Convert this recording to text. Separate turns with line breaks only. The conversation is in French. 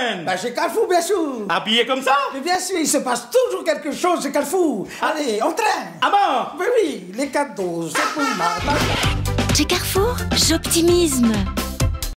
joindre?
Bah, chez Carrefour, bien sûr.
Habillé comme ça?
Mais bien sûr, il se passe toujours quelque chose chez Carrefour. Allez, on traîne.
Ah bon?
Oui, oui, les cadeaux, c'est pour ma...
Chez Carrefour, j'optimisme.